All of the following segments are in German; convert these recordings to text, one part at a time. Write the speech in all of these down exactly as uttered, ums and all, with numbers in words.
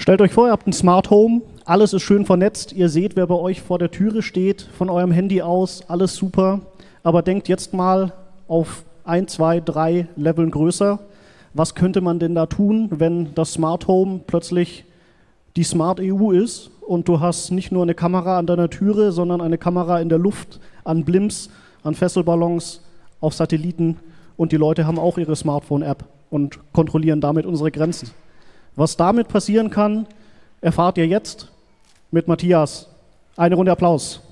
Stellt euch vor, ihr habt ein Smart Home, alles ist schön vernetzt, ihr seht, wer bei euch vor der Türe steht, von eurem Handy aus, alles super. Aber denkt jetzt mal auf ein, zwei, drei Leveln größer. Was könnte man denn da tun, wenn das Smart Home plötzlich die Smart E U ist und du hast nicht nur eine Kamera an deiner Türe, sondern eine Kamera in der Luft, an Blimps, an Fesselballons, auf Satelliten und die Leute haben auch ihre Smartphone-App und kontrollieren damit unsere Grenzen. Was damit passieren kann, erfahrt ihr jetzt mit Matthias. Eine Runde Applaus.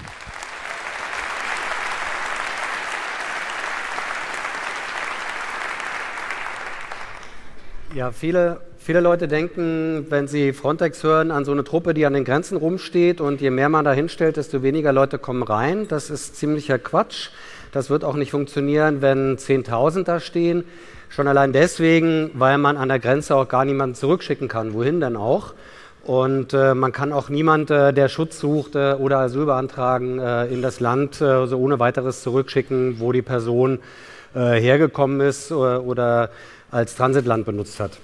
Ja, viele, viele Leute denken, wenn sie Frontex hören, an so eine Truppe, die an den Grenzen rumsteht und je mehr man da hinstellt, desto weniger Leute kommen rein. Das ist ziemlicher Quatsch. Das wird auch nicht funktionieren, wenn zehntausend da stehen. Schon allein deswegen, weil man an der Grenze auch gar niemanden zurückschicken kann. Wohin denn auch? Und äh, man kann auch niemand, äh, der Schutz sucht äh, oder Asyl beantragen, äh, in das Land äh, so ohne weiteres zurückschicken, wo die Person äh, hergekommen ist oder, oder als Transitland benutzt hat.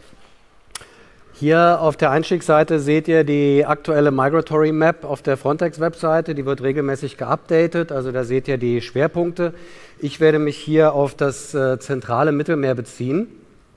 Hier auf der Einstiegsseite seht ihr die aktuelle Migratory Map auf der Frontex-Webseite. Die wird regelmäßig geupdatet, also da seht ihr die Schwerpunkte. Ich werde mich hier auf das äh, zentrale Mittelmeer beziehen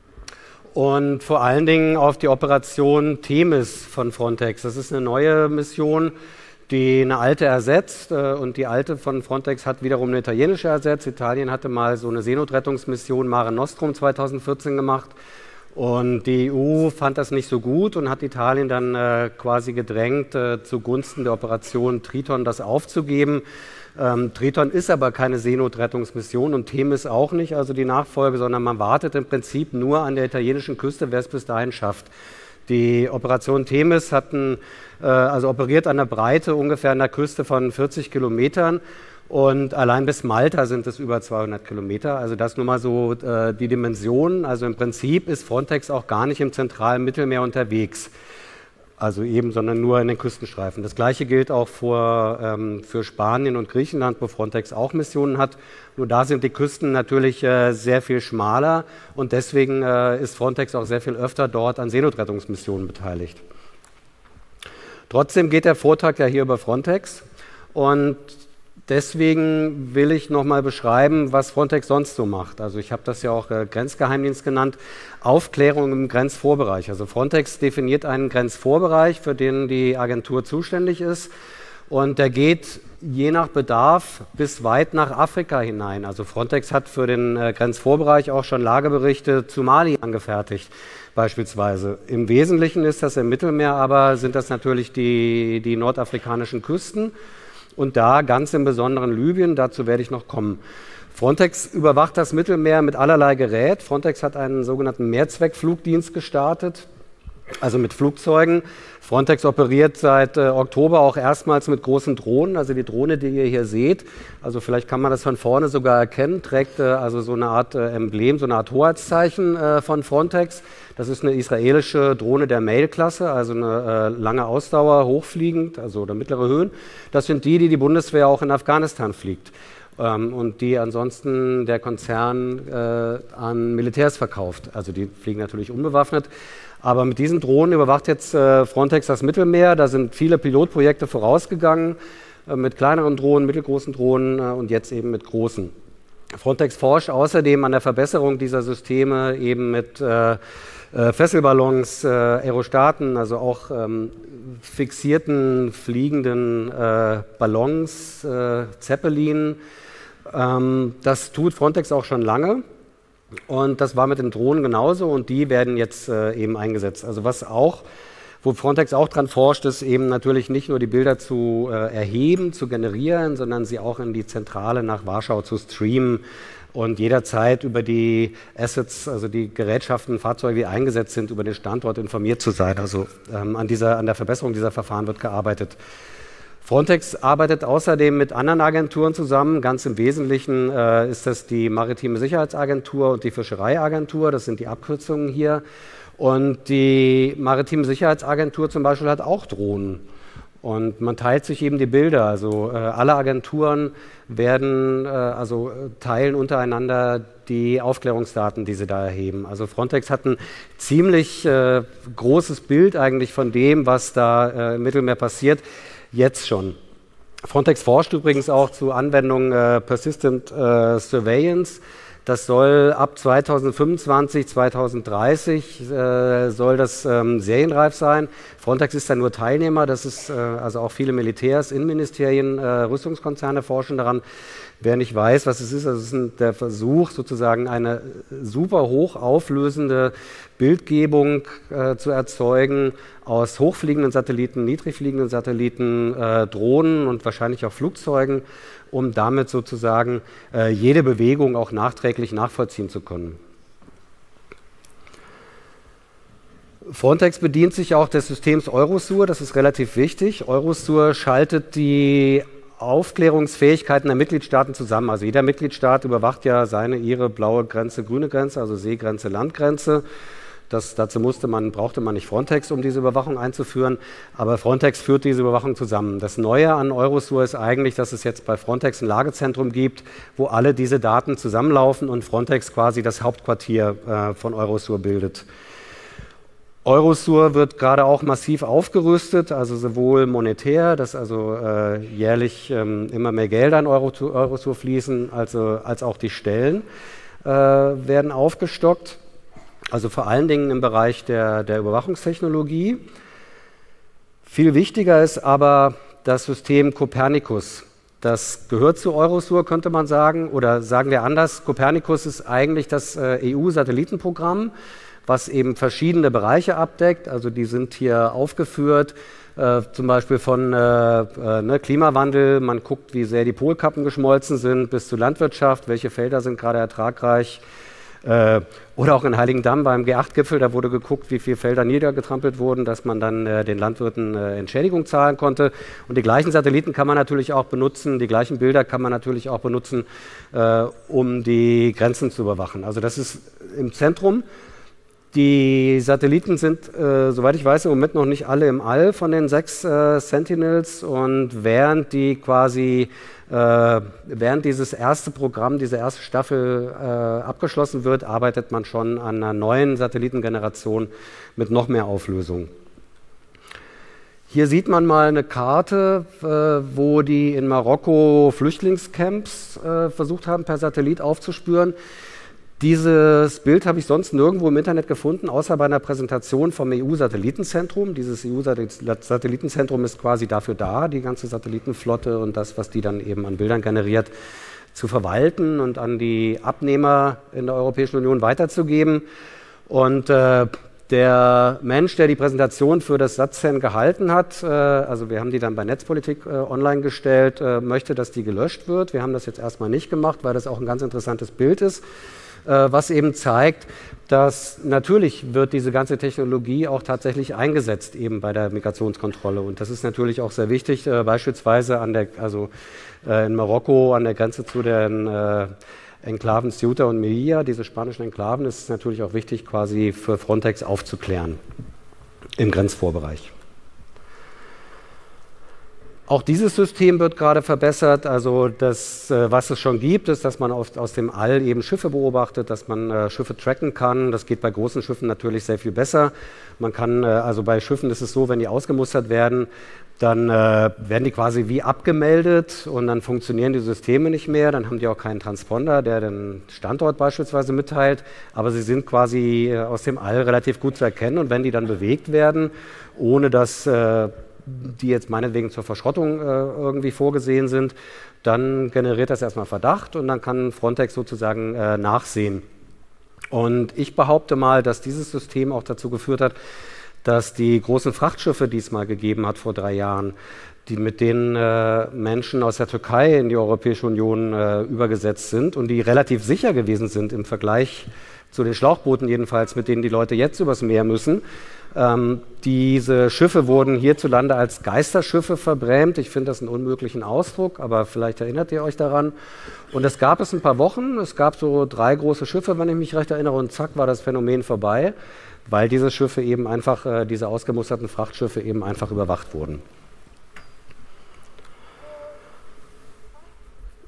und vor allen Dingen auf die Operation Themis von Frontex. Das ist eine neue Mission, die eine alte ersetzt äh, und die alte von Frontex hat wiederum eine italienische ersetzt. Italien hatte mal so eine Seenotrettungsmission Mare Nostrum zweitausendvierzehn gemacht. Und die E U fand das nicht so gut und hat Italien dann äh, quasi gedrängt, äh, zugunsten der Operation Triton das aufzugeben. Ähm, Triton ist aber keine Seenotrettungsmission und Themis auch nicht, also die Nachfolge, sondern man wartet im Prinzip nur an der italienischen Küste, wer es bis dahin schafft. Die Operation Themis hatten, äh, also operiert an der Breite ungefähr an der Küste von vierzig Kilometern. Und allein bis Malta sind es über zweihundert Kilometer. Also das nur mal so äh, die Dimension. Also im Prinzip ist Frontex auch gar nicht im zentralen Mittelmeer unterwegs. Also eben, sondern nur in den Küstenstreifen. Das Gleiche gilt auch für, ähm, für Spanien und Griechenland, wo Frontex auch Missionen hat. Nur da sind die Küsten natürlich äh, sehr viel schmaler. Und deswegen äh, ist Frontex auch sehr viel öfter dort an Seenotrettungsmissionen beteiligt. Trotzdem geht der Vortrag ja hier über Frontex. Und deswegen will ich nochmal beschreiben, was Frontex sonst so macht. Also ich habe das ja auch äh, Grenzgeheimdienst genannt. Aufklärung im Grenzvorbereich. Also Frontex definiert einen Grenzvorbereich, für den die Agentur zuständig ist. Und der geht je nach Bedarf bis weit nach Afrika hinein. Also Frontex hat für den äh, Grenzvorbereich auch schon Lageberichte zu Mali angefertigt, beispielsweise. Im Wesentlichen ist das im Mittelmeer, aber sind das natürlich die, die nordafrikanischen Küsten. Und da ganz im Besonderen Libyen, dazu werde ich noch kommen. Frontex überwacht das Mittelmeer mit allerlei Gerät. Frontex hat einen sogenannten Mehrzweckflugdienst gestartet, also mit Flugzeugen. Frontex operiert seit äh, Oktober auch erstmals mit großen Drohnen. Also die Drohne, die ihr hier seht, also vielleicht kann man das von vorne sogar erkennen, trägt äh, also so eine Art äh, Emblem, so eine Art Hoheitszeichen äh, von Frontex. Das ist eine israelische Drohne der Mail-Klasse, also eine äh, lange Ausdauer, hochfliegend, also oder mittlere Höhen. Das sind die, die die Bundeswehr auch in Afghanistan fliegt ähm, und die ansonsten der Konzern äh, an Militärs verkauft. Also die fliegen natürlich unbewaffnet. Aber mit diesen Drohnen überwacht jetzt äh, Frontex das Mittelmeer. Da sind viele Pilotprojekte vorausgegangen, äh, mit kleineren Drohnen, mittelgroßen Drohnen äh, und jetzt eben mit großen. Frontex forscht außerdem an der Verbesserung dieser Systeme eben mit äh, äh, Fesselballons, äh, Aerostaten, also auch ähm, fixierten, fliegenden äh, Ballons, äh, Zeppelin. Ähm, das tut Frontex auch schon lange. Und das war mit den Drohnen genauso und die werden jetzt äh, eben eingesetzt. Also was auch, wo Frontex auch dran forscht, ist eben natürlich nicht nur die Bilder zu äh, erheben, zu generieren, sondern sie auch in die Zentrale nach Warschau zu streamen und jederzeit über die Assets, also die Gerätschaften, Fahrzeuge, die eingesetzt sind, über den Standort informiert zu sein. Also ähm, an, dieser, an der Verbesserung dieser Verfahren wird gearbeitet. Frontex arbeitet außerdem mit anderen Agenturen zusammen. Ganz im Wesentlichen äh, ist das die Maritime Sicherheitsagentur und die Fischereiagentur. Das sind die Abkürzungen hier. Und die Maritime Sicherheitsagentur zum Beispiel hat auch Drohnen. Und man teilt sich eben die Bilder. Also äh, alle Agenturen werden, äh, also teilen untereinander die Aufklärungsdaten, die sie da erheben. Also Frontex hat ein ziemlich äh, großes Bild eigentlich von dem, was da äh, im Mittelmeer passiert, jetzt schon. Frontex forscht übrigens auch zu Anwendungen äh, Persistent äh, Surveillance. Das soll ab zweitausendfünfundzwanzig, zweitausenddreißig äh, soll das ähm, serienreif sein. Frontex ist da nur Teilnehmer, das ist äh, also auch viele Militärs, Innenministerien, äh, Rüstungskonzerne forschen daran. Wer nicht weiß, was es ist, also es ist ein, der Versuch, sozusagen eine super hoch auflösende Bildgebung äh, zu erzeugen aus hochfliegenden Satelliten, niedrigfliegenden Satelliten, äh, Drohnen und wahrscheinlich auch Flugzeugen, um damit sozusagen äh, jede Bewegung auch nachträglich nachvollziehen zu können. Frontex bedient sich auch des Systems Eurosur, das ist relativ wichtig. Eurosur schaltet die Aufklärungsfähigkeiten der Mitgliedstaaten zusammen. Also jeder Mitgliedstaat überwacht ja seine, ihre blaue Grenze, grüne Grenze, also Seegrenze, Landgrenze. Das, dazu musste man, brauchte man nicht Frontex, um diese Überwachung einzuführen, aber Frontex führt diese Überwachung zusammen. Das Neue an Eurosur ist eigentlich, dass es jetzt bei Frontex ein Lagezentrum gibt, wo alle diese Daten zusammenlaufen und Frontex quasi das Hauptquartier äh, von Eurosur bildet. Eurosur wird gerade auch massiv aufgerüstet, also sowohl monetär, dass also äh, jährlich ähm, immer mehr Gelder in Euro, Eurosur fließen, also, als auch die Stellen äh, werden aufgestockt. Also vor allen Dingen im Bereich der, der Überwachungstechnologie. Viel wichtiger ist aber das System Copernicus. Das gehört zu Eurosur, könnte man sagen, oder sagen wir anders, Copernicus ist eigentlich das äh, E U-Satellitenprogramm, was eben verschiedene Bereiche abdeckt. Also die sind hier aufgeführt, äh, zum Beispiel von äh, äh, ne, Klimawandel, man guckt, wie sehr die Polkappen geschmolzen sind, bis zu Landwirtschaft, welche Felder sind gerade ertragreich. Äh, oder auch in Heiligendamm beim G acht Gipfel, da wurde geguckt, wie viele Felder niedergetrampelt wurden, dass man dann äh, den Landwirten äh, Entschädigung zahlen konnte. Und die gleichen Satelliten kann man natürlich auch benutzen, die gleichen Bilder kann man natürlich auch benutzen, äh, um die Grenzen zu überwachen. Also das ist im Zentrum. Die Satelliten sind, äh, soweit ich weiß, im Moment noch nicht alle im All von den sechs äh, Sentinels, und während die quasi äh, während dieses erste Programm, diese erste Staffel äh, abgeschlossen wird, arbeitet man schon an einer neuen Satellitengeneration mit noch mehr Auflösung. Hier sieht man mal eine Karte, äh, wo die in Marokko Flüchtlingscamps äh, versucht haben, per Satellit aufzuspüren. Dieses Bild habe ich sonst nirgendwo im Internet gefunden, außer bei einer Präsentation vom E U-Satellitenzentrum. Dieses E U-Satellitenzentrum ist quasi dafür da, die ganze Satellitenflotte und das, was die dann eben an Bildern generiert, zu verwalten und an die Abnehmer in der Europäischen Union weiterzugeben. Und äh, der Mensch, der die Präsentation für das SatCen gehalten hat, äh, also wir haben die dann bei Netzpolitik äh, online gestellt, äh, möchte, dass die gelöscht wird. Wir haben das jetzt erstmal nicht gemacht, weil das auch ein ganz interessantes Bild ist, was eben zeigt, dass natürlich wird diese ganze Technologie auch tatsächlich eingesetzt eben bei der Migrationskontrolle. Und das ist natürlich auch sehr wichtig, äh, beispielsweise an der, also äh, in Marokko an der Grenze zu den äh, Enklaven Ceuta und Melilla, diese spanischen Enklaven, ist es natürlich auch wichtig, quasi für Frontex aufzuklären im Grenzvorbereich. Auch dieses System wird gerade verbessert. Also das, was es schon gibt, ist, dass man aus, aus dem All eben Schiffe beobachtet, dass man äh, Schiffe tracken kann. Das geht bei großen Schiffen natürlich sehr viel besser. Man kann, äh, also bei Schiffen ist es so, wenn die ausgemustert werden, dann äh, werden die quasi wie abgemeldet und dann funktionieren die Systeme nicht mehr. Dann haben die auch keinen Transponder, der den Standort beispielsweise mitteilt. Aber sie sind quasi äh, aus dem All relativ gut zu erkennen. Und wenn die dann bewegt werden, ohne dass äh, die jetzt meinetwegen zur Verschrottung äh, irgendwie vorgesehen sind, dann generiert das erstmal Verdacht und dann kann Frontex sozusagen äh, nachsehen. Und ich behaupte mal, dass dieses System auch dazu geführt hat, dass die großen Frachtschiffe, die es mal gegeben hat vor drei Jahren, die mit denen äh, Menschen aus der Türkei in die Europäische Union äh, übergesetzt sind und die relativ sicher gewesen sind im Vergleich zu den Schlauchbooten jedenfalls, mit denen die Leute jetzt übers Meer müssen. Ähm, diese Schiffe wurden hierzulande als Geisterschiffe verbrämt. Ich finde das einen unmöglichen Ausdruck, aber vielleicht erinnert ihr euch daran. Und das gab es ein paar Wochen. Es gab so drei große Schiffe, wenn ich mich recht erinnere, und zack war das Phänomen vorbei, weil diese Schiffe eben einfach, äh, diese ausgemusterten Frachtschiffe eben einfach überwacht wurden.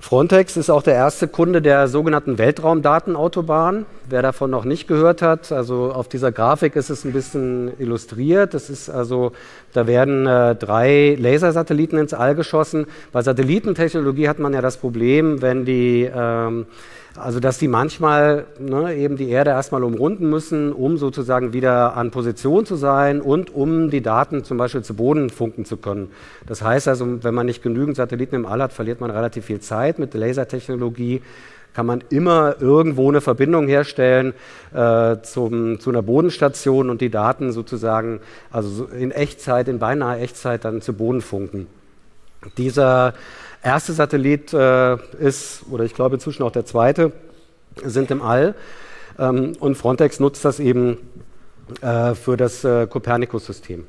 Frontex ist auch der erste Kunde der sogenannten Weltraumdatenautobahn. Wer davon noch nicht gehört hat, also auf dieser Grafik ist es ein bisschen illustriert. Das ist also, da werden äh, drei Lasersatelliten ins All geschossen. Bei Satellitentechnologie hat man ja das Problem, wenn die ähm, Also, dass die manchmal ne, eben die Erde erstmal umrunden müssen, um sozusagen wieder an Position zu sein und um die Daten zum Beispiel zu Boden funken zu können. Das heißt also, wenn man nicht genügend Satelliten im All hat, verliert man relativ viel Zeit. Mit der Lasertechnologie kann man immer irgendwo eine Verbindung herstellen äh, zum, zu einer Bodenstation und die Daten sozusagen also in Echtzeit, in beinahe Echtzeit dann zu Boden funken. Dieser erste Satellit äh, ist, oder ich glaube inzwischen auch der zweite, sind im All. Ähm, und Frontex nutzt das eben äh, für das äh, Copernicus-System.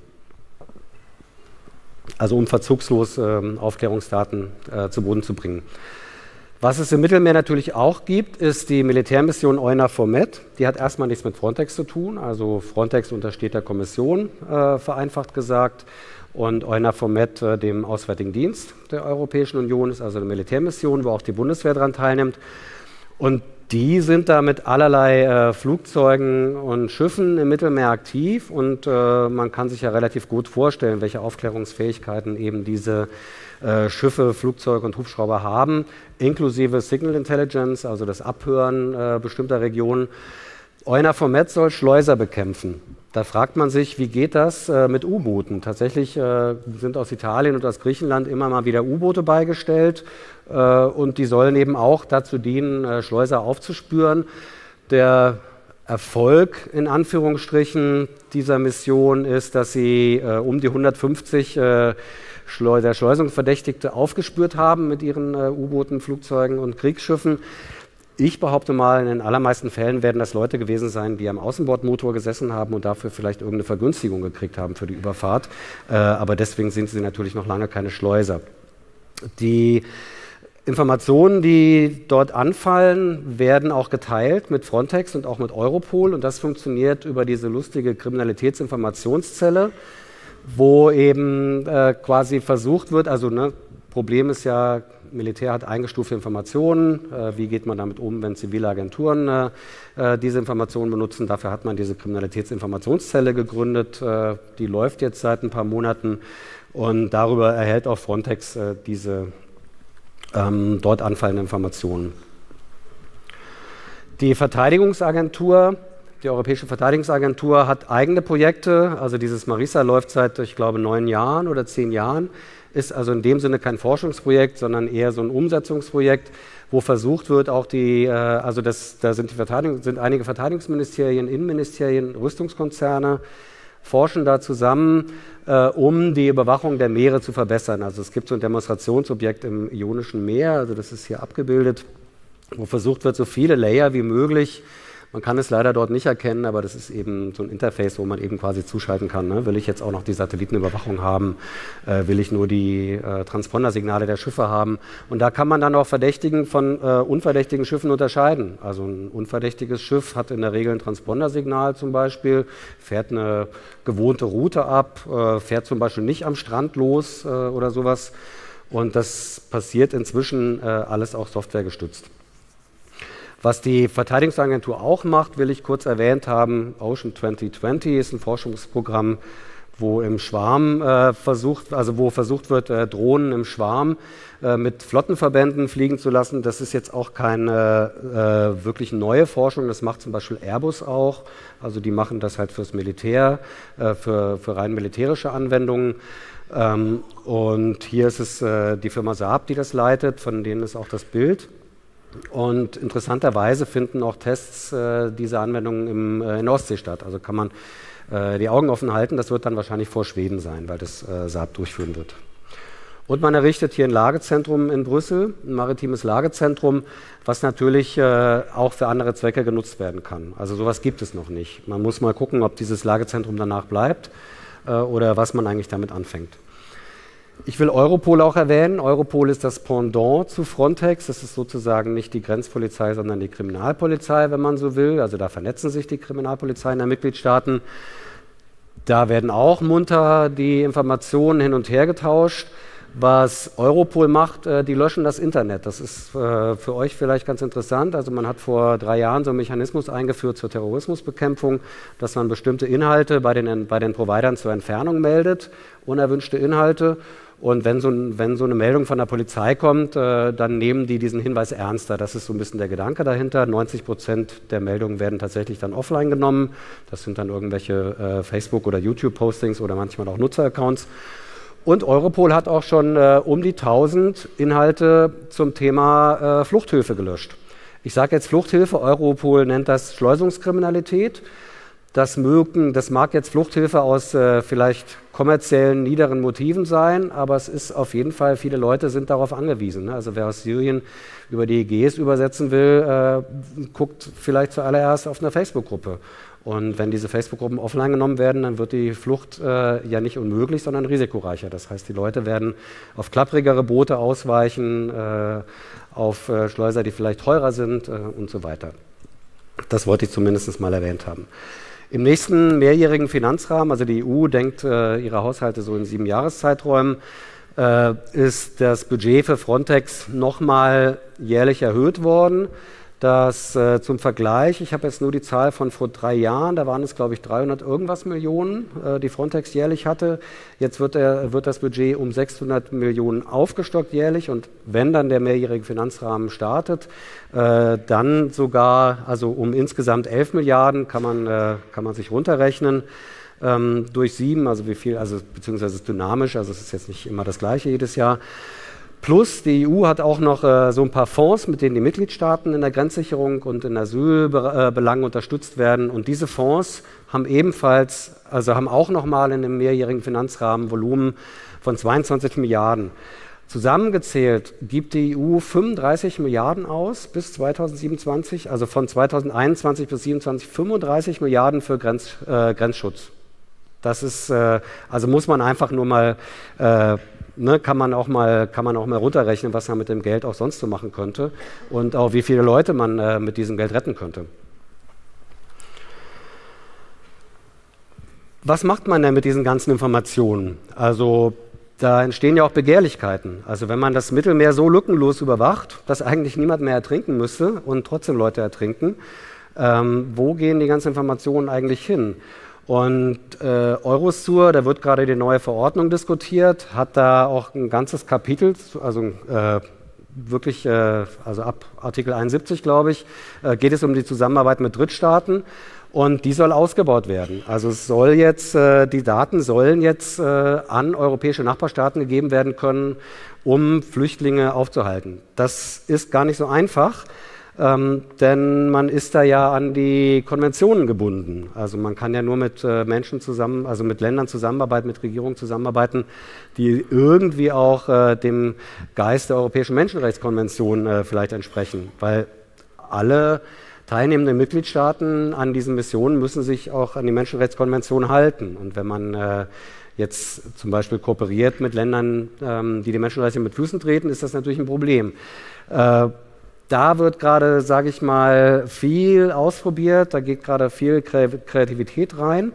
Also um verzugslos äh, Aufklärungsdaten äh, zu Boden zu bringen. Was es im Mittelmeer natürlich auch gibt, ist die Militärmission EUNAVFOR Med. Die hat erstmal nichts mit Frontex zu tun. Also Frontex untersteht der Kommission, äh, vereinfacht gesagt. Und EUNAVFOR Med, äh, dem Auswärtigen Dienst der Europäischen Union, ist also eine Militärmission, wo auch die Bundeswehr daran teilnimmt. Und die sind da mit allerlei äh, Flugzeugen und Schiffen im Mittelmeer aktiv. Und äh, man kann sich ja relativ gut vorstellen, welche Aufklärungsfähigkeiten eben diese äh, Schiffe, Flugzeuge und Hubschrauber haben, inklusive Signal Intelligence, also das Abhören äh, bestimmter Regionen. EUNAVFOR Med soll Schleuser bekämpfen. Da fragt man sich, wie geht das äh, mit U-Booten? Tatsächlich äh, sind aus Italien und aus Griechenland immer mal wieder U-Boote beigestellt äh, und die sollen eben auch dazu dienen, äh, Schleuser aufzuspüren. Der Erfolg in Anführungsstrichen dieser Mission ist, dass sie äh, um die hundertfünfzig äh, Schleu der Schleusungsverdächtigte aufgespürt haben mit ihren äh, U-Booten, Flugzeugen und Kriegsschiffen. Ich behaupte mal, in den allermeisten Fällen werden das Leute gewesen sein, die am Außenbordmotor gesessen haben und dafür vielleicht irgendeine Vergünstigung gekriegt haben für die Überfahrt. Äh, aber deswegen sind sie natürlich noch lange keine Schleuser. Die Informationen, die dort anfallen, werden auch geteilt mit Frontex und auch mit Europol. Und das funktioniert über diese lustige Kriminalitätsinformationszelle, wo eben äh, quasi versucht wird, also ne, Problem ist ja, Militär hat eingestufte Informationen. Äh, wie geht man damit um, wenn zivile Agenturen äh, diese Informationen benutzen? Dafür hat man diese Kriminalitätsinformationszelle gegründet. Äh, die läuft jetzt seit ein paar Monaten und darüber erhält auch Frontex äh, diese ähm, dort anfallenden Informationen. Die Verteidigungsagentur, die Europäische Verteidigungsagentur hat eigene Projekte. Also dieses Marisa läuft seit, ich glaube, neun Jahren oder zehn Jahren. Ist also in dem Sinne kein Forschungsprojekt, sondern eher so ein Umsetzungsprojekt, wo versucht wird, auch die, äh, also das, da sind, die Verteidigung, sind einige Verteidigungsministerien, Innenministerien, Rüstungskonzerne, forschen da zusammen, äh, um die Überwachung der Meere zu verbessern. Also es gibt so ein Demonstrationsobjekt im Ionischen Meer, also das ist hier abgebildet, wo versucht wird, so viele Layer wie möglich. Man kann es leider dort nicht erkennen, aber das ist eben so ein Interface, wo man eben quasi zuschalten kann. Ne? Will ich jetzt auch noch die Satellitenüberwachung haben? Äh, will ich nur die äh, Transpondersignale der Schiffe haben? Und da kann man dann auch Verdächtigen von äh, unverdächtigen Schiffen unterscheiden. Also ein unverdächtiges Schiff hat in der Regel ein Transpondersignal zum Beispiel, fährt eine gewohnte Route ab, äh, fährt zum Beispiel nicht am Strand los äh, oder sowas. Und das passiert inzwischen äh, alles auch softwaregestützt. Was die Verteidigungsagentur auch macht, will ich kurz erwähnt haben, Ocean zwanzig zwanzig ist ein Forschungsprogramm, wo im Schwarm äh, versucht, also wo versucht wird, äh, Drohnen im Schwarm äh, mit Flottenverbänden fliegen zu lassen. Das ist jetzt auch keine äh, wirklich neue Forschung, das macht zum Beispiel Airbus auch. Also die machen das halt fürs Militär, äh, für, für rein militärische Anwendungen. Ähm, und hier ist es äh, die Firma Saab, die das leitet, von denen ist auch das Bild. Und interessanterweise finden auch Tests äh, dieser Anwendungen im, äh, in der Ostsee statt. Also kann man äh, die Augen offen halten. Das wird dann wahrscheinlich vor Schweden sein, weil das äh, Saab durchführen wird. Und man errichtet hier ein Lagezentrum in Brüssel, ein maritimes Lagezentrum, was natürlich äh, auch für andere Zwecke genutzt werden kann. Also sowas gibt es noch nicht. Man muss mal gucken, ob dieses Lagezentrum danach bleibt äh, oder was man eigentlich damit anfängt. Ich will Europol auch erwähnen. Europol ist das Pendant zu Frontex. Das ist sozusagen nicht die Grenzpolizei, sondern die Kriminalpolizei, wenn man so will. Also da vernetzen sich die Kriminalpolizeien der Mitgliedstaaten. Da werden auch munter die Informationen hin und her getauscht. Was Europol macht, äh, die löschen das Internet. Das ist äh, für euch vielleicht ganz interessant. Also man hat vor drei Jahren so einen Mechanismus eingeführt zur Terrorismusbekämpfung, dass man bestimmte Inhalte bei den, bei den Providern zur Entfernung meldet, unerwünschte Inhalte. Und wenn so, wenn so eine Meldung von der Polizei kommt, äh, dann nehmen die diesen Hinweis ernster. Das ist so ein bisschen der Gedanke dahinter. neunzig Prozent der Meldungen werden tatsächlich dann offline genommen. Das sind dann irgendwelche äh, Facebook- oder YouTube-Postings oder manchmal auch Nutzeraccounts. Und Europol hat auch schon äh, um die tausend Inhalte zum Thema äh, Fluchthilfe gelöscht. Ich sage jetzt Fluchthilfe, Europol nennt das Schleusungskriminalität. Das, mögen, das mag jetzt Fluchthilfe aus äh, vielleicht kommerziellen, niederen Motiven sein, aber es ist auf jeden Fall, viele Leute sind darauf angewiesen. Ne? Also wer aus Syrien über die Ägäis übersetzen will, äh, guckt vielleicht zuallererst auf eine Facebook-Gruppe. Und wenn diese Facebook-Gruppen offline genommen werden, dann wird die Flucht äh, ja nicht unmöglich, sondern risikoreicher. Das heißt, die Leute werden auf klapprigere Boote ausweichen, äh, auf äh, Schleuser, die vielleicht teurer sind äh, und so weiter. Das wollte ich zumindest mal erwähnt haben. Im nächsten mehrjährigen Finanzrahmen, also die E U denkt äh, ihre Haushalte so in sieben Jahreszeiträumen, äh, ist das Budget für Frontex nochmal jährlich erhöht worden. Das äh, zum Vergleich, ich habe jetzt nur die Zahl von vor drei Jahren, da waren es glaube ich dreihundert irgendwas Millionen, äh, die Frontex jährlich hatte. Jetzt wird, der, wird das Budget um sechshundert Millionen aufgestockt jährlich und wenn dann der mehrjährige Finanzrahmen startet, äh, dann sogar, also um insgesamt elf Milliarden kann man, äh, kann man sich runterrechnen. Ähm, durch sieben, also wie viel, also beziehungsweise es ist dynamisch, also es ist jetzt nicht immer das Gleiche jedes Jahr. Plus die E U hat auch noch äh, so ein paar Fonds, mit denen die Mitgliedstaaten in der Grenzsicherung und in Asylbelangen unterstützt werden. Und diese Fonds haben ebenfalls, also haben auch nochmal in einem mehrjährigen Finanzrahmen Volumen von zweiundzwanzig Milliarden. Zusammengezählt gibt die E U fünfunddreißig Milliarden aus bis zweitausendsiebenundzwanzig, also von zweitausendeinundzwanzig bis zweitausendsiebenundzwanzig fünfunddreißig Milliarden für Grenz, äh, Grenzschutz. Das ist, äh, also muss man einfach nur mal äh, Ne, kann man auch mal, kann man auch mal runterrechnen, was man mit dem Geld auch sonst so machen könnte und auch wie viele Leute man äh, mit diesem Geld retten könnte. Was macht man denn mit diesen ganzen Informationen? Also da entstehen ja auch Begehrlichkeiten. Also wenn man das Mittelmeer so lückenlos überwacht, dass eigentlich niemand mehr ertrinken müsste und trotzdem Leute ertrinken, ähm, wo gehen die ganzen Informationen eigentlich hin? Und äh, Eurosur, da wird gerade die neue Verordnung diskutiert, hat da auch ein ganzes Kapitel, also äh, wirklich, äh, also ab Artikel einundsiebzig, glaube ich, äh, geht es um die Zusammenarbeit mit Drittstaaten und die soll ausgebaut werden. Also es soll jetzt, äh, die Daten sollen jetzt äh, an europäische Nachbarstaaten gegeben werden können, um Flüchtlinge aufzuhalten. Das ist gar nicht so einfach. Ähm, denn man ist da ja an die Konventionen gebunden. Also man kann ja nur mit äh, Menschen zusammen, also mit Ländern zusammenarbeiten, mit Regierungen zusammenarbeiten, die irgendwie auch äh, dem Geist der Europäischen Menschenrechtskonvention äh, vielleicht entsprechen. Weil alle teilnehmenden Mitgliedstaaten an diesen Missionen müssen sich auch an die Menschenrechtskonvention halten. Und wenn man äh, jetzt zum Beispiel kooperiert mit Ländern, ähm, die die Menschenrechte mit Füßen treten, ist das natürlich ein Problem. Äh, Da wird gerade, sage ich mal, viel ausprobiert, da geht gerade viel Kreativität rein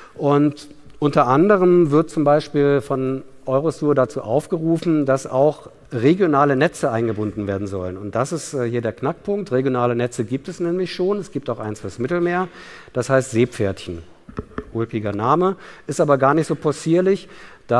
und unter anderem wird zum Beispiel von Eurosur dazu aufgerufen, dass auch regionale Netze eingebunden werden sollen. Und das ist hier der Knackpunkt. Regionale Netze gibt es nämlich schon, es gibt auch eins fürs Mittelmeer, das heißt Seepferdchen. Ulkiger Name, ist aber gar nicht so possierlich.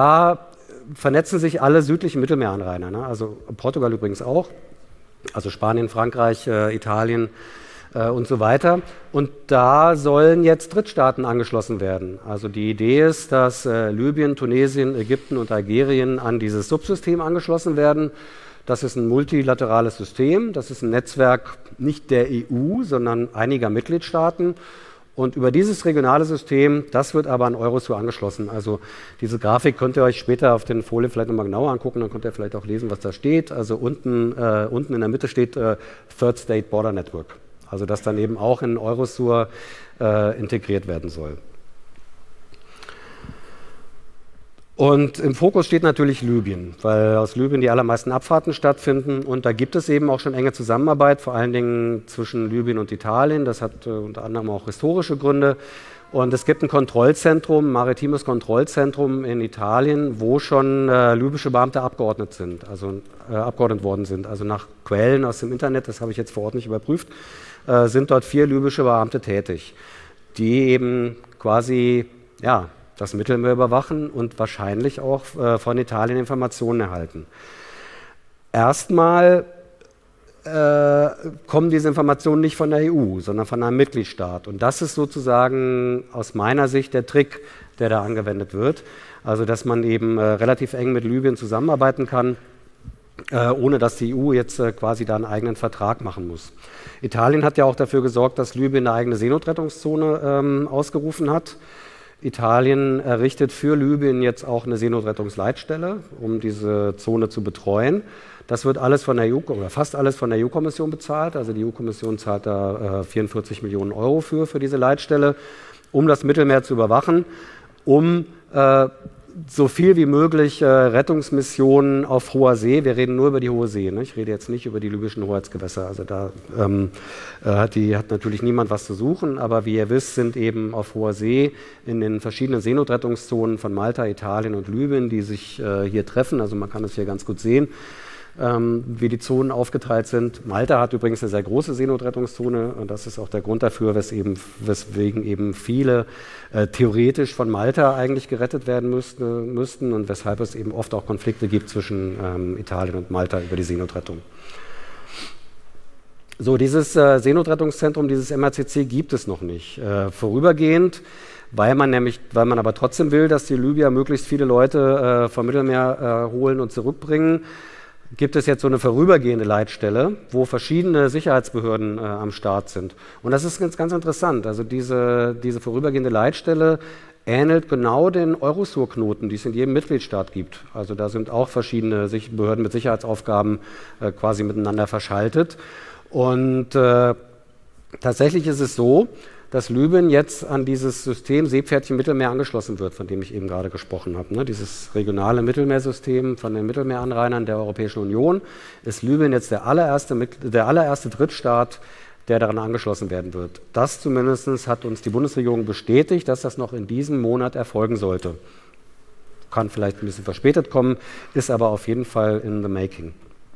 Da vernetzen sich alle südlichen Mittelmeeranrainer, ne? Also Portugal übrigens auch. Also Spanien, Frankreich, äh, Italien äh, und so weiter. Und da sollen jetzt Drittstaaten angeschlossen werden. Also die Idee ist, dass äh, Libyen, Tunesien, Ägypten und Algerien an dieses Subsystem angeschlossen werden. Das ist ein multilaterales System. Das ist ein Netzwerk nicht der E U, sondern einiger Mitgliedstaaten. Und über dieses regionale System, das wird aber an Eurosur angeschlossen. Also diese Grafik könnt ihr euch später auf den Folien vielleicht nochmal genauer angucken, dann könnt ihr vielleicht auch lesen, was da steht. Also unten, äh, unten in der Mitte steht äh, Third State Border Network. Also das dann eben auch in Eurosur äh, integriert werden soll. Und im Fokus steht natürlich Libyen, weil aus Libyen die allermeisten Abfahrten stattfinden. Und da gibt es eben auch schon enge Zusammenarbeit, vor allen Dingen zwischen Libyen und Italien. Das hat äh, unter anderem auch historische Gründe. Und es gibt ein Kontrollzentrum, ein maritimes Kontrollzentrum in Italien, wo schon äh, libysche Beamte abgeordnet sind, also äh, abgeordnet worden sind. Also nach Quellen aus dem Internet, das habe ich jetzt vor Ort nicht überprüft, äh, sind dort vier libysche Beamte tätig, die eben quasi, ja, das Mittelmeer überwachen und wahrscheinlich auch äh, von Italien Informationen erhalten. Erstmal äh, kommen diese Informationen nicht von der E U, sondern von einem Mitgliedstaat. Und das ist sozusagen aus meiner Sicht der Trick, der da angewendet wird. Also dass man eben äh, relativ eng mit Libyen zusammenarbeiten kann, äh, ohne dass die E U jetzt äh, quasi da einen eigenen Vertrag machen muss. Italien hat ja auch dafür gesorgt, dass Libyen eine eigene Seenotrettungszone ähm, ausgerufen hat. Italien errichtet für Libyen jetzt auch eine Seenotrettungsleitstelle, um diese Zone zu betreuen. Das wird alles von der E U, oder fast alles von der E U-Kommission bezahlt. Also die E U-Kommission zahlt da äh, vierundvierzig Millionen Euro für, für diese Leitstelle, um das Mittelmeer zu überwachen, um äh, so viel wie möglich äh, Rettungsmissionen auf hoher See, wir reden nur über die hohe See, ne? Ich rede jetzt nicht über die libyschen Hoheitsgewässer, also da ähm, äh, hat, die, hat natürlich niemand was zu suchen, aber wie ihr wisst, sind eben auf hoher See in den verschiedenen Seenotrettungszonen von Malta, Italien und Libyen, die sich äh, hier treffen, also man kann es hier ganz gut sehen, Ähm, wie die Zonen aufgeteilt sind. Malta hat übrigens eine sehr große Seenotrettungszone und das ist auch der Grund dafür, wes eben, weswegen eben viele äh, theoretisch von Malta eigentlich gerettet werden müsste, müssten und weshalb es eben oft auch Konflikte gibt zwischen ähm, Italien und Malta über die Seenotrettung. So, dieses äh, Seenotrettungszentrum, dieses M R C C gibt es noch nicht. Äh, vorübergehend, weil man nämlich, weil man aber trotzdem will, dass die Libyer möglichst viele Leute äh, vom Mittelmeer äh, holen und zurückbringen, gibt es jetzt so eine vorübergehende Leitstelle, wo verschiedene Sicherheitsbehörden äh, am Start sind. Und das ist ganz, ganz interessant. Also diese, diese vorübergehende Leitstelle ähnelt genau den Eurosur-Knoten, die es in jedem Mitgliedstaat gibt. Also da sind auch verschiedene Sich- Behörden mit Sicherheitsaufgaben äh, quasi miteinander verschaltet. Und äh, tatsächlich ist es so, dass Libyen jetzt an dieses System Seepferdchen Mittelmeer angeschlossen wird, von dem ich eben gerade gesprochen habe. Ne? Dieses regionale Mittelmeersystem von den Mittelmeeranrainern der Europäischen Union ist Libyen jetzt der allererste, der allererste Drittstaat, der daran angeschlossen werden wird. Das zumindest hat uns die Bundesregierung bestätigt, dass das noch in diesem Monat erfolgen sollte. Kann vielleicht ein bisschen verspätet kommen, ist aber auf jeden Fall in the making.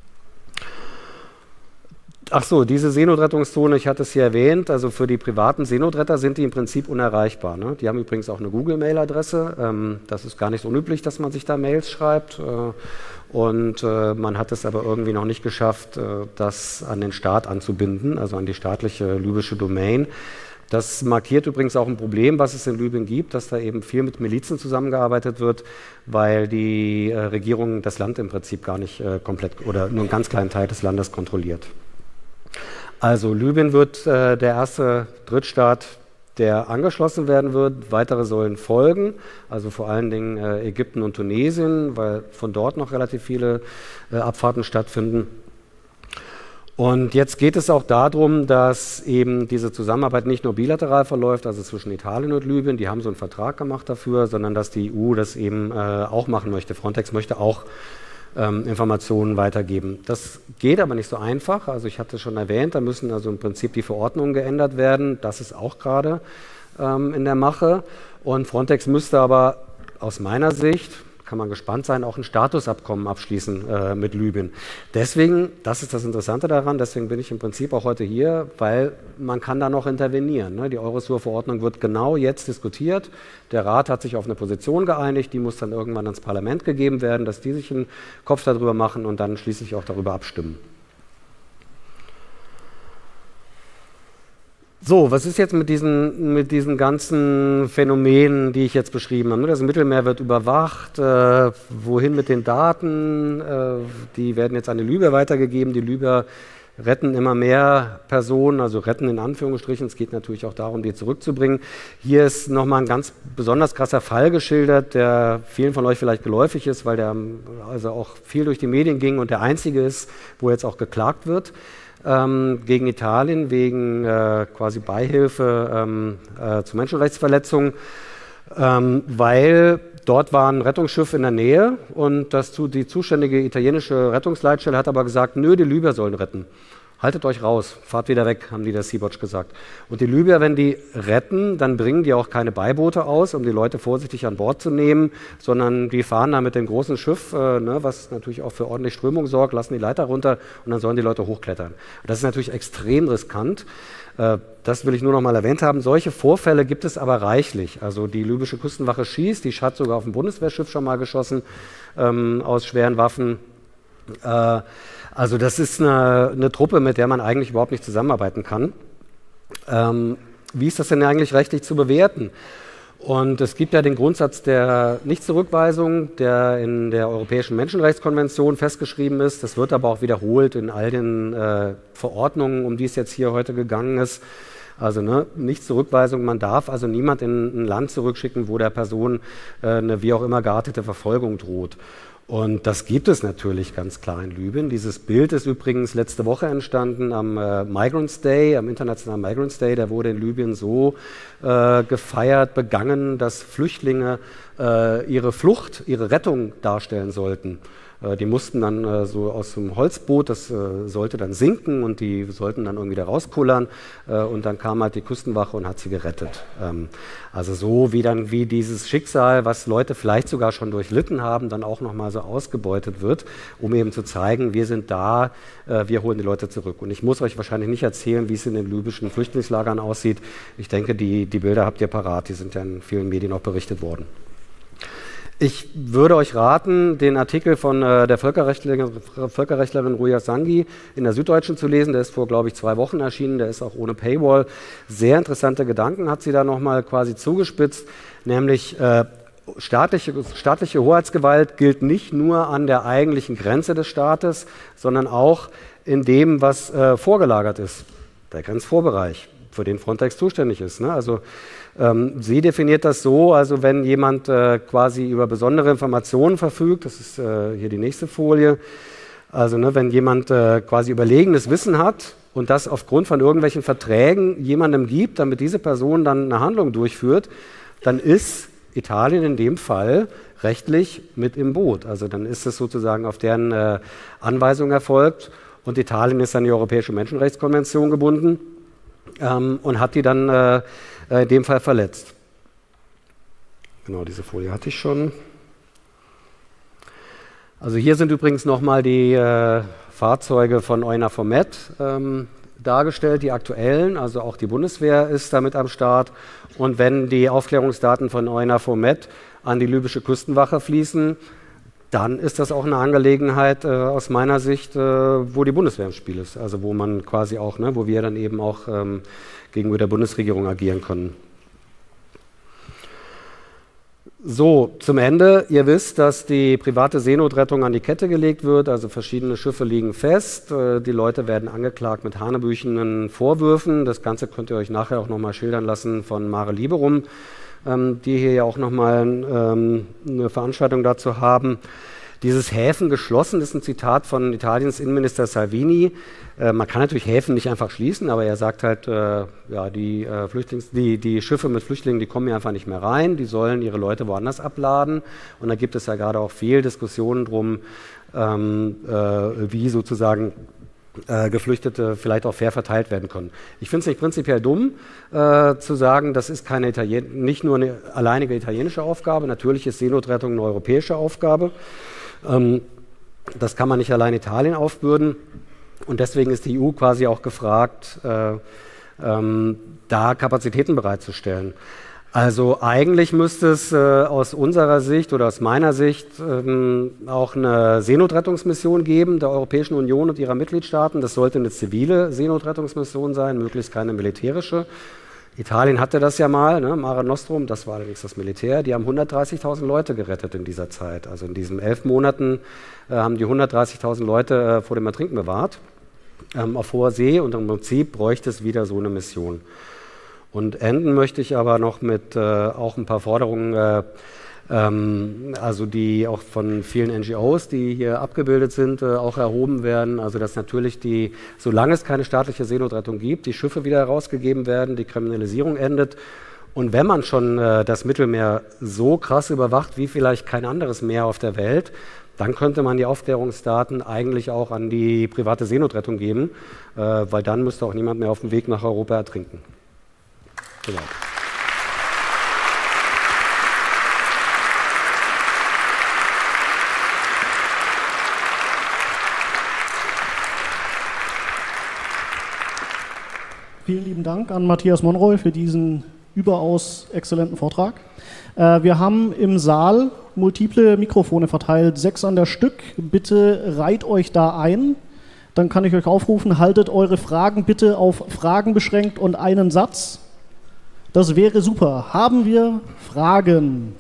Ach so, diese Seenotrettungszone, ich hatte es hier erwähnt, also für die privaten Seenotretter sind die im Prinzip unerreichbar. Ne? Die haben übrigens auch eine Google-Mail-Adresse. Ähm, das ist gar nicht so unüblich, dass man sich da Mails schreibt. Äh, und äh, man hat es aber irgendwie noch nicht geschafft, äh, das an den Staat anzubinden, also an die staatliche libysche Domain. Das markiert übrigens auch ein Problem, was es in Libyen gibt, dass da eben viel mit Milizen zusammengearbeitet wird, weil die äh, Regierung das Land im Prinzip gar nicht äh, komplett oder nur einen ganz kleinen Teil des Landes kontrolliert. Also Libyen wird äh, der erste Drittstaat, der angeschlossen werden wird. Weitere sollen folgen, also vor allen Dingen äh, Ägypten und Tunesien, weil von dort noch relativ viele äh, Abfahrten stattfinden. Und jetzt geht es auch darum, dass eben diese Zusammenarbeit nicht nur bilateral verläuft, also zwischen Italien und Libyen, die haben so einen Vertrag gemacht dafür, sondern dass die E U das eben äh, auch machen möchte. Frontex möchte auch Ähm, Informationen weitergeben. Das geht aber nicht so einfach. Also ich hatte schon erwähnt, da müssen also im Prinzip die Verordnungen geändert werden. Das ist auch gerade ähm, in der Mache. Und Frontex müsste aber aus meiner Sicht, kann man gespannt sein, auch ein Statusabkommen abschließen äh, mit Libyen. Deswegen, das ist das Interessante daran, deswegen bin ich im Prinzip auch heute hier, weil man kann da noch intervenieren. Ne? Die Eurosur-Verordnung wird genau jetzt diskutiert. Der Rat hat sich auf eine Position geeinigt, die muss dann irgendwann ans Parlament gegeben werden, dass die sich einen Kopf darüber machen und dann schließlich auch darüber abstimmen. So, was ist jetzt mit diesen, mit diesen ganzen Phänomenen, die ich jetzt beschrieben habe? Das Mittelmeer wird überwacht, äh, wohin mit den Daten? Äh, die werden jetzt an die Libyer weitergegeben. Die Libyer retten immer mehr Personen, also retten in Anführungsstrichen. Es geht natürlich auch darum, die zurückzubringen. Hier ist nochmal ein ganz besonders krasser Fall geschildert, der vielen von euch vielleicht geläufig ist, weil der also auch viel durch die Medien ging und der einzige ist, wo jetzt auch geklagt wird. Ähm, gegen Italien wegen äh, quasi Beihilfe ähm, äh, zu Menschenrechtsverletzungen, ähm, weil dort war ein Rettungsschiff in der Nähe und das, die zuständige italienische Rettungsleitstelle hat aber gesagt, nö, die Libyer sollen retten. Haltet euch raus, fahrt wieder weg, haben die der Sea-Watch gesagt. Und die Libyer, wenn die retten, dann bringen die auch keine Beiboote aus, um die Leute vorsichtig an Bord zu nehmen, sondern die fahren da mit dem großen Schiff, äh, ne, was natürlich auch für ordentlich Strömung sorgt, lassen die Leiter runter und dann sollen die Leute hochklettern. Das ist natürlich extrem riskant. Äh, das will ich nur noch mal erwähnt haben. Solche Vorfälle gibt es aber reichlich. Also die libysche Küstenwache schießt, die hat sogar auf ein Bundeswehrschiff schon mal geschossen ähm, aus schweren Waffen. Äh, Also das ist eine, eine Truppe, mit der man eigentlich überhaupt nicht zusammenarbeiten kann. Ähm, wie ist das denn eigentlich rechtlich zu bewerten? Und es gibt ja den Grundsatz der Nichtzurückweisung, der in der Europäischen Menschenrechtskonvention festgeschrieben ist. Das wird aber auch wiederholt in all den äh, Verordnungen, um die es jetzt hier heute gegangen ist. Also ne, Nichtzurückweisung, man darf also niemand in ein Land zurückschicken, wo der Person äh, eine wie auch immer geartete Verfolgung droht. Und das gibt es natürlich ganz klar in Libyen. Dieses Bild ist übrigens letzte Woche entstanden am äh, Migrants Day, am Internationalen Migrants Day. Der wurde in Libyen so äh, gefeiert, begangen, dass Flüchtlinge äh, ihre Flucht, ihre Rettung darstellen sollten. Äh, die mussten dann äh, so aus dem Holzboot, das äh, sollte dann sinken und die sollten dann irgendwie da rauskullern. Äh, und dann kam halt die Küstenwache und hat sie gerettet. Ähm, also so wie dann wie dieses Schicksal, was Leute vielleicht sogar schon durchlitten haben, dann auch nochmal so ausgebeutet wird, um eben zu zeigen, wir sind da, äh, wir holen die Leute zurück. Und ich muss euch wahrscheinlich nicht erzählen, wie es in den libyschen Flüchtlingslagern aussieht. Ich denke, die, die Bilder habt ihr parat, die sind ja in vielen Medien auch berichtet worden. Ich würde euch raten, den Artikel von äh, der Völkerrechtlerin, Völkerrechtlerin Ruya Sangi in der Süddeutschen zu lesen. Der ist vor, glaube ich, zwei Wochen erschienen. Der ist auch ohne Paywall. Sehr interessante Gedanken hat sie da nochmal quasi zugespitzt, nämlich äh, staatliche, staatliche Hoheitsgewalt gilt nicht nur an der eigentlichen Grenze des Staates, sondern auch in dem, was äh, vorgelagert ist, der Grenzvorbereich, für den Frontex zuständig ist. Ne? Also Ähm, sie definiert das so, also wenn jemand äh, quasi über besondere Informationen verfügt, das ist äh, hier die nächste Folie, also ne, wenn jemand äh, quasi überlegenes Wissen hat und das aufgrund von irgendwelchen Verträgen jemandem gibt, damit diese Person dann eine Handlung durchführt, dann ist Italien in dem Fall rechtlich mit im Boot. Also dann ist es sozusagen auf deren äh, Anweisung erfolgt und Italien ist an die Europäische Menschenrechtskonvention gebunden ähm, und hat die dann äh, in dem Fall verletzt. Genau, diese Folie hatte ich schon. Also hier sind übrigens nochmal die äh, Fahrzeuge von EUNAVFOR Med ähm, dargestellt, die aktuellen, also auch die Bundeswehr ist damit am Start. Und wenn die Aufklärungsdaten von EUNAVFOR Med an die libysche Küstenwache fließen, dann ist das auch eine Angelegenheit äh, aus meiner Sicht, äh, wo die Bundeswehr im Spiel ist. Also wo man quasi auch, ne, wo wir dann eben auch ähm, gegenüber der Bundesregierung agieren können. So, zum Ende. Ihr wisst, dass die private Seenotrettung an die Kette gelegt wird. Also verschiedene Schiffe liegen fest. Äh, die Leute werden angeklagt mit hanebüchenen Vorwürfen. Das Ganze könnt ihr euch nachher auch nochmal schildern lassen von Mare Liberum, ähm, die hier ja auch nochmal ähm, eine Veranstaltung dazu haben. Dieses Häfen geschlossen ist ein Zitat von Italiens Innenminister Salvini. Äh, man kann natürlich Häfen nicht einfach schließen, aber er sagt halt, äh, ja, die, äh, Flüchtlings-, die, die Schiffe mit Flüchtlingen, die kommen hier einfach nicht mehr rein, die sollen ihre Leute woanders abladen. Und da gibt es ja gerade auch viel Diskussionen drum, ähm, äh, wie sozusagen äh, Geflüchtete vielleicht auch fair verteilt werden können. Ich finde es nicht prinzipiell dumm, äh, zu sagen, das ist keine Italien- nicht nur eine alleinige italienische Aufgabe, natürlich ist Seenotrettung eine europäische Aufgabe. Ähm, das kann man nicht allein Italien aufbürden und deswegen ist die E U quasi auch gefragt, äh, ähm, da Kapazitäten bereitzustellen. Also eigentlich müsste es äh, aus unserer Sicht oder aus meiner Sicht ähm, auch eine Seenotrettungsmission geben der Europäischen Union und ihrer Mitgliedstaaten. Das sollte eine zivile Seenotrettungsmission sein, möglichst keine militärische. Italien hatte das ja mal, ne, Mare Nostrum, das war allerdings das Militär, die haben hundertdreißigtausend Leute gerettet in dieser Zeit. Also in diesen elf Monaten äh, haben die hundertdreißigtausend Leute äh, vor dem Ertrinken bewahrt, ähm, auf hoher See, und im Prinzip bräuchte es wieder so eine Mission. Und enden möchte ich aber noch mit äh, auch ein paar Forderungen, äh, ähm, also die auch von vielen N G Os, die hier abgebildet sind, äh, auch erhoben werden. Also dass natürlich die, solange es keine staatliche Seenotrettung gibt, die Schiffe wieder herausgegeben werden, die Kriminalisierung endet Und wenn man schon äh, das Mittelmeer so krass überwacht wie vielleicht kein anderes Meer auf der Welt, dann könnte man die Aufklärungsdaten eigentlich auch an die private Seenotrettung geben, äh, weil dann müsste auch niemand mehr auf dem Weg nach Europa ertrinken. Genau. Vielen lieben Dank an Matthias Monroy für diesen überaus exzellenten Vortrag. Äh, wir haben im Saal multiple Mikrofone verteilt, sechs an der Stück. Bitte reiht euch da ein. Dann kann ich euch aufrufen, haltet eure Fragen bitte auf Fragen beschränkt und einen Satz. Das wäre super. Haben wir Fragen?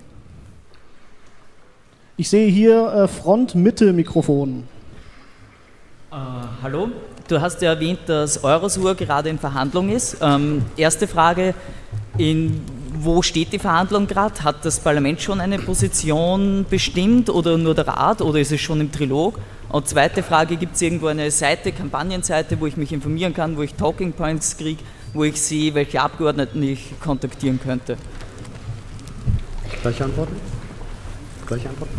Ich sehe hier äh, Front-Mitte-Mikrofon. Uh, hallo, du hast ja erwähnt, dass Eurosur gerade in Verhandlung ist. Ähm, erste Frage, in, wo steht die Verhandlung gerade? Hat das Parlament schon eine Position bestimmt oder nur der Rat oder ist es schon im Trilog? Und zweite Frage, gibt es irgendwo eine Seite, Kampagnenseite, wo ich mich informieren kann, wo ich Talking Points kriege, wo ich sehe, welche Abgeordneten ich kontaktieren könnte? Gleiche Antworten? Gleiche Antworten?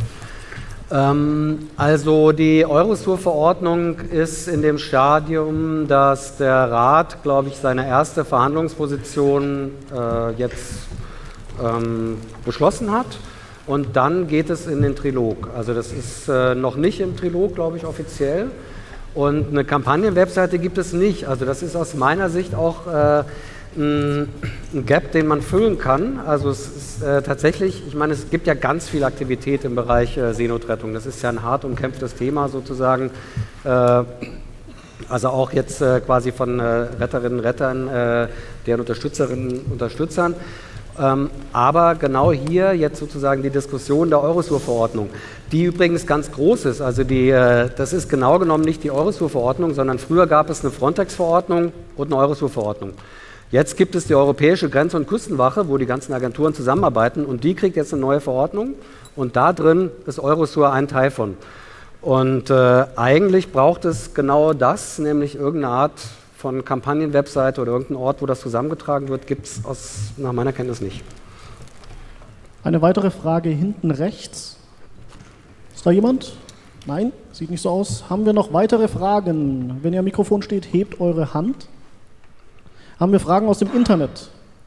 Also die Eurosur-Verordnung ist in dem Stadium, dass der Rat, glaube ich, seine erste Verhandlungsposition äh, jetzt ähm, beschlossen hat und dann geht es in den Trilog. Also das ist äh, noch nicht im Trilog, glaube ich, offiziell und eine Kampagnen-Webseite gibt es nicht. Also das ist aus meiner Sicht auch äh, ein Gap, den man füllen kann. Also es ist äh, tatsächlich, ich meine, es gibt ja ganz viel Aktivität im Bereich äh, Seenotrettung. Das ist ja ein hart umkämpftes Thema sozusagen. Äh, also auch jetzt äh, quasi von äh, Retterinnen, Rettern, äh, deren Unterstützerinnen, Unterstützern. Ähm, aber genau hier jetzt sozusagen die Diskussion der Eurosur-Verordnung, die übrigens ganz groß ist. Also die, äh, das ist genau genommen nicht die Eurosur-Verordnung, sondern früher gab es eine Frontex-Verordnung und eine Eurosur-Verordnung. Jetzt gibt es die Europäische Grenz- und Küstenwache, wo die ganzen Agenturen zusammenarbeiten und die kriegt jetzt eine neue Verordnung und da drin ist Eurosur ein Teil von. Und äh, eigentlich braucht es genau das, nämlich irgendeine Art von Kampagnen-Webseite oder irgendeinen Ort, wo das zusammengetragen wird, gibt es nach meiner Kenntnis nicht. Eine weitere Frage hinten rechts. Ist da jemand? Nein, sieht nicht so aus. Haben wir noch weitere Fragen? Wenn ihr am Mikrofon steht, hebt eure Hand. Haben wir Fragen aus dem Internet?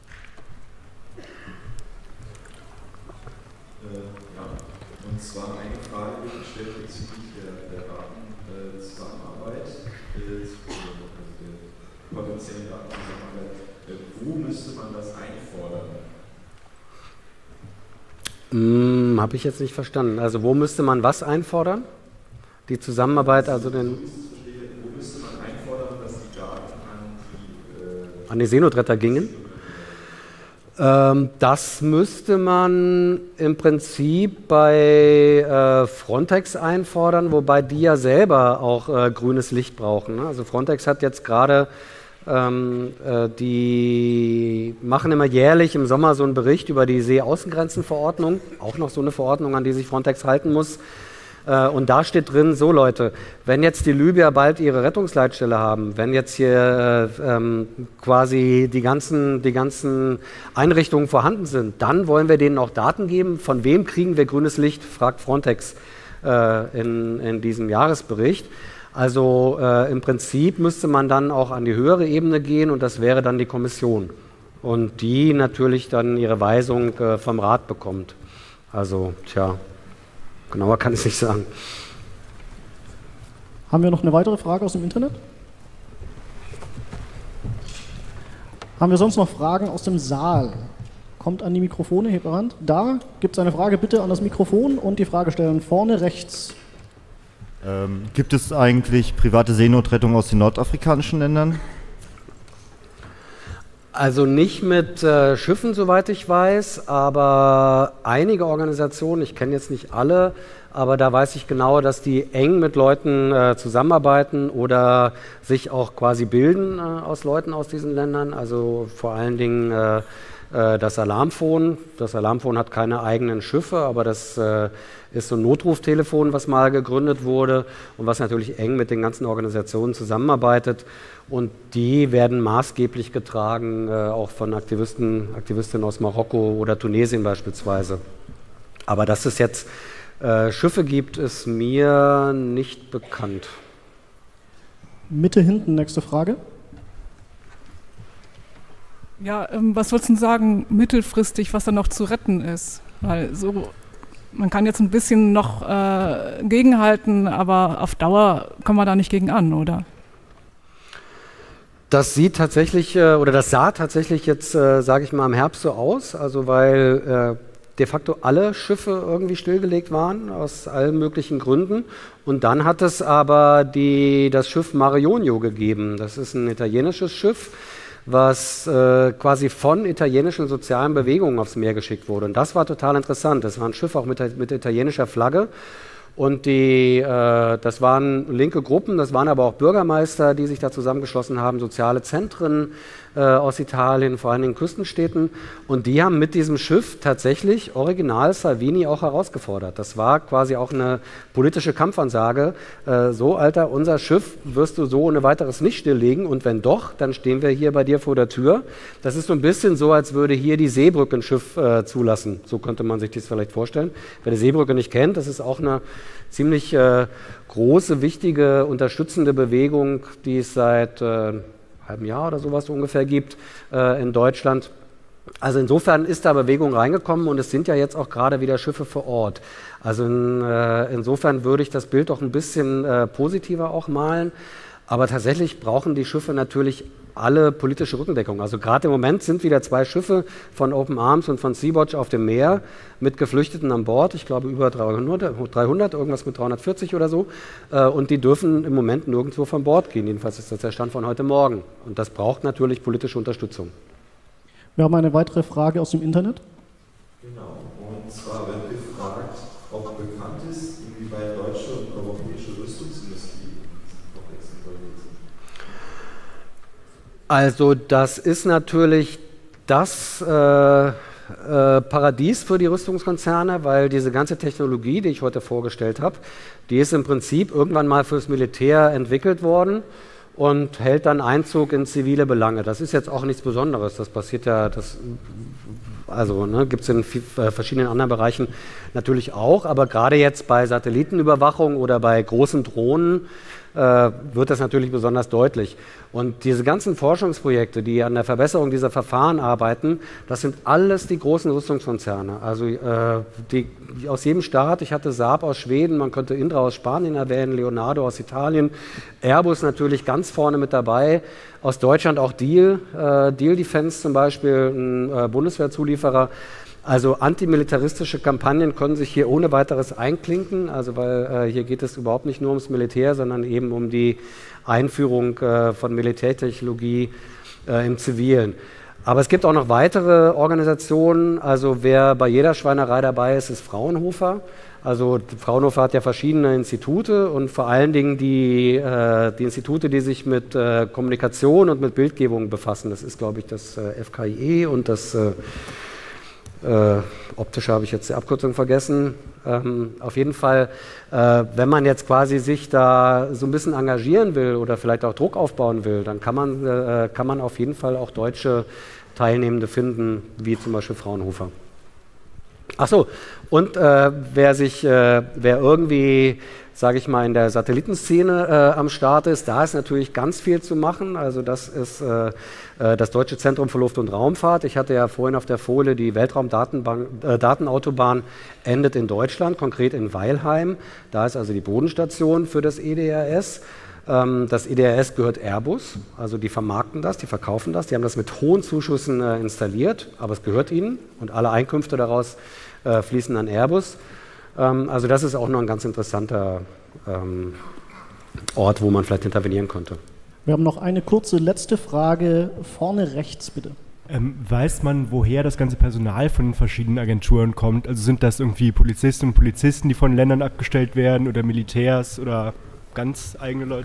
Äh, ja, und zwar eine Frage wird gestellt bezüglich der, der Datenzusammenarbeit, äh, also der potenziellen Datenzusammenarbeit. Äh, wo müsste man das einfordern? Hm, habe ich jetzt nicht verstanden. Also wo müsste man was einfordern? Die Zusammenarbeit, also den... an die Seenotretter gingen. Ähm, das müsste man im Prinzip bei äh, Frontex einfordern, wobei die ja selber auch äh, grünes Licht brauchen. Ne? Also Frontex hat jetzt gerade, ähm, äh, die machen immer jährlich im Sommer so einen Bericht über die Seeaußengrenzenverordnung, auch noch so eine Verordnung, an die sich Frontex halten muss. Und da steht drin, so Leute, wenn jetzt die Libyer bald ihre Rettungsleitstelle haben, wenn jetzt hier ähm, quasi die ganzen, die ganzen Einrichtungen vorhanden sind, dann wollen wir denen auch Daten geben. Von wem kriegen wir grünes Licht, fragt Frontex äh, in, in diesem Jahresbericht. Also äh, im Prinzip müsste man dann auch an die höhere Ebene gehen und das wäre dann die Kommission. Und die natürlich dann ihre Weisung äh, vom Rat bekommt. Also, tja. Genauer kann ich es nicht sagen. Haben wir noch eine weitere Frage aus dem Internet? Haben wir sonst noch Fragen aus dem Saal? Kommt an die Mikrofone, hebt eure Hand. Da gibt es eine Frage, bitte an das Mikrofon und die Frage stellen. Vorne rechts. Ähm, gibt es eigentlich private Seenotrettung aus den nordafrikanischen Ländern? Also nicht mit äh, Schiffen, soweit ich weiß, aber einige Organisationen, ich kenne jetzt nicht alle, aber da weiß ich genau, dass die eng mit Leuten äh, zusammenarbeiten oder sich auch quasi bilden äh, aus Leuten aus diesen Ländern. Also vor allen Dingen äh, äh, das Alarmphone. Das Alarmphone hat keine eigenen Schiffe, aber das äh, ist so ein Notruftelefon, was mal gegründet wurde und was natürlich eng mit den ganzen Organisationen zusammenarbeitet. Und die werden maßgeblich getragen, äh, auch von Aktivisten, Aktivistinnen aus Marokko oder Tunesien beispielsweise. Aber dass es jetzt äh, Schiffe gibt, ist mir nicht bekannt. Mitte hinten, nächste Frage. Ja, ähm, was würdest du sagen, mittelfristig, was da noch zu retten ist? Weil so, man kann jetzt ein bisschen noch äh, gegenhalten, aber auf Dauer kommen wir da nicht gegen an, oder? Das sieht tatsächlich, äh, oder das sah tatsächlich jetzt, äh, sage ich mal, im Herbst so aus, also weil äh, de facto alle Schiffe irgendwie stillgelegt waren, aus allen möglichen Gründen. Und dann hat es aber die, das Schiff Mare Jonio gegeben. Das ist ein italienisches Schiff, was äh, quasi von italienischen sozialen Bewegungen aufs Meer geschickt wurde. Und das war total interessant. Das war ein Schiff auch mit, mit italienischer Flagge. Und die, äh, das waren linke Gruppen, das waren aber auch Bürgermeister, die sich da zusammengeschlossen haben, soziale Zentren äh, aus Italien, vor allen Dingen Küstenstädten. Und die haben mit diesem Schiff tatsächlich original Salvini auch herausgefordert. Das war quasi auch eine politische Kampfansage. Äh, so, Alter, unser Schiff wirst du so ohne weiteres nicht stilllegen. Und wenn doch, dann stehen wir hier bei dir vor der Tür. Das ist so ein bisschen so, als würde hier die Seebrücke ein Schiff äh, zulassen. So könnte man sich das vielleicht vorstellen. Wer die Seebrücke nicht kennt, das ist auch eine ziemlich äh, große, wichtige, unterstützende Bewegung, die es seit äh, einem halben Jahr oder sowas ungefähr gibt äh, in Deutschland. Also insofern ist da Bewegung reingekommen und es sind ja jetzt auch gerade wieder Schiffe vor Ort. Also in, äh, insofern würde ich das Bild doch ein bisschen äh, positiver auch malen. Aber tatsächlich brauchen die Schiffe natürlich alle politische Rückendeckung. Also gerade im Moment sind wieder zwei Schiffe von Open Arms und von Sea-Watch auf dem Meer mit Geflüchteten an Bord. Ich glaube über dreihundert, irgendwas mit dreihundertvierzig oder so. Und die dürfen im Moment nirgendwo von Bord gehen. Jedenfalls ist das der Stand von heute Morgen. Und das braucht natürlich politische Unterstützung. Wir haben eine weitere Frage aus dem Internet. Genau. Und zwar wird gefragt, ob bekannt ist, inwieweit deutsche und europäische Rüstungsindustrie in Komplex involviert sind. Also das ist natürlich das äh, äh, Paradies für die Rüstungskonzerne, weil diese ganze Technologie, die ich heute vorgestellt habe, die ist im Prinzip irgendwann mal fürs Militär entwickelt worden und hält dann Einzug in zivile Belange. Das ist jetzt auch nichts Besonderes. Das passiert ja, das, also ne, gibt es in äh, verschiedenen anderen Bereichen natürlich auch, aber gerade jetzt bei Satellitenüberwachung oder bei großen Drohnen äh, wird das natürlich besonders deutlich. Und diese ganzen Forschungsprojekte, die an der Verbesserung dieser Verfahren arbeiten, das sind alles die großen Rüstungskonzerne. Also äh, die, die aus jedem Staat, ich hatte Saab aus Schweden, man könnte Indra aus Spanien erwähnen, Leonardo aus Italien, Airbus natürlich ganz vorne mit dabei, aus Deutschland auch Diehl, äh, Diehl Defense zum Beispiel, ein äh, Bundeswehrzulieferer. Also antimilitaristische Kampagnen können sich hier ohne weiteres einklinken, also weil äh, hier geht es überhaupt nicht nur ums Militär, sondern eben um die Einführung äh, von Militärtechnologie äh, im Zivilen. Aber es gibt auch noch weitere Organisationen, also wer bei jeder Schweinerei dabei ist, ist Fraunhofer. Also Fraunhofer hat ja verschiedene Institute und vor allen Dingen die, äh, die Institute, die sich mit äh, Kommunikation und mit Bildgebung befassen. Das ist, glaube ich, das äh, F K I E und das äh, Äh, optisch habe ich jetzt die Abkürzung vergessen. Ähm, auf jeden Fall, äh, wenn man jetzt quasi sich da so ein bisschen engagieren will oder vielleicht auch Druck aufbauen will, dann kann man, äh, kann man auf jeden Fall auch deutsche Teilnehmende finden, wie zum Beispiel Fraunhofer. Ach so, und äh, wer sich, äh, wer irgendwie, sage ich mal, in der Satellitenszene äh, am Start ist, da ist natürlich ganz viel zu machen. Also das ist äh, äh, das Deutsche Zentrum für Luft- und Raumfahrt. Ich hatte ja vorhin auf der Folie, die Weltraumdatenautobahn äh, endet in Deutschland, konkret in Weilheim. Da ist also die Bodenstation für das E D R S. Ähm, das E D R S gehört Airbus, also die vermarkten das, die verkaufen das. Die haben das mit hohen Zuschüssen äh, installiert, aber es gehört ihnen und alle Einkünfte daraus äh, fließen an Airbus. Also das ist auch noch ein ganz interessanter ähm, Ort, wo man vielleicht intervenieren könnte. Wir haben noch eine kurze letzte Frage. Vorne rechts, bitte. Ähm, weiß man, woher das ganze Personal von den verschiedenen Agenturen kommt? Also sind das irgendwie Polizistinnen und Polizisten, die von Ländern abgestellt werden oder Militärs oder ganz eigene Leute?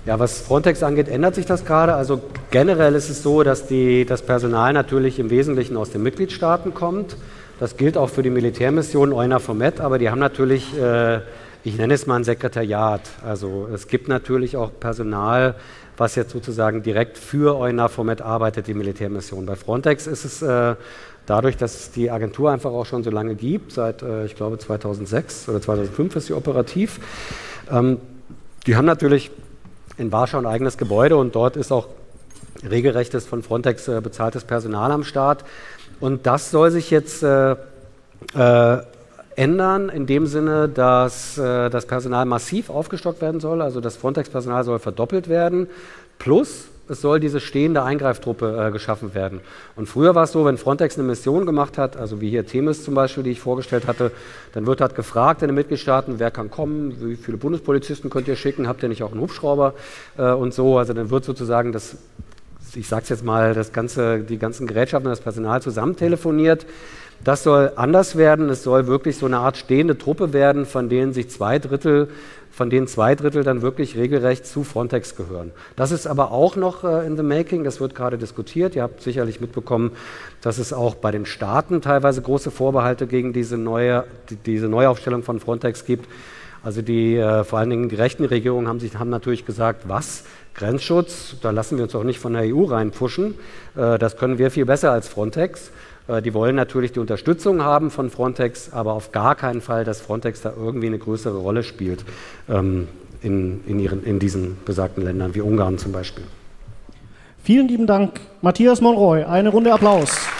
Ja, was Frontex angeht, ändert sich das gerade. Also generell ist es so, dass die, das Personal natürlich im Wesentlichen aus den Mitgliedstaaten kommt. Das gilt auch für die Militärmission EUNAVFOR Med, aber die haben natürlich, äh, ich nenne es mal ein Sekretariat. Also es gibt natürlich auch Personal, was jetzt sozusagen direkt für EUNAVFOR Med arbeitet, die Militärmission. Bei Frontex ist es äh, dadurch, dass es die Agentur einfach auch schon so lange gibt, seit, äh, ich glaube, zweitausendsechs oder zweitausendfünf ist sie operativ. Ähm, die haben natürlich in Warschau ein eigenes Gebäude und dort ist auch regelrechtes von Frontex äh, bezahltes Personal am Start. Und das soll sich jetzt äh, äh, ändern, in dem Sinne, dass äh, das Personal massiv aufgestockt werden soll. Also das Frontex-Personal soll verdoppelt werden, plus es soll diese stehende Eingreiftruppe äh, geschaffen werden. Und früher war es so, wenn Frontex eine Mission gemacht hat, also wie hier Themis zum Beispiel, die ich vorgestellt hatte, dann wird halt gefragt in den Mitgliedstaaten, wer kann kommen, wie viele Bundespolizisten könnt ihr schicken, habt ihr nicht auch einen Hubschrauber äh, und so. Also dann wird sozusagen das, ich sage es jetzt mal, das ganze, die ganzen Gerätschaften, das Personal zusammen telefoniert. Das soll anders werden. Es soll wirklich so eine Art stehende Truppe werden, von denen sich zwei Drittel, von denen zwei Drittel dann wirklich regelrecht zu Frontex gehören. Das ist aber auch noch äh, in the making. Das wird gerade diskutiert. Ihr habt sicherlich mitbekommen, dass es auch bei den Staaten teilweise große Vorbehalte gegen diese neue, die, diese Neuaufstellung von Frontex gibt. Also die, äh, vor allen Dingen die rechten Regierungen haben sich haben natürlich gesagt, was? Grenzschutz, da lassen wir uns auch nicht von der E U reinpfuschen. Äh, das können wir viel besser als Frontex. Die wollen natürlich die Unterstützung haben von Frontex, aber auf gar keinen Fall, dass Frontex da irgendwie eine größere Rolle spielt ähm, in, in, ihren, in diesen besagten Ländern, wie Ungarn zum Beispiel. Vielen lieben Dank, Matthias Monroy. Eine Runde Applaus.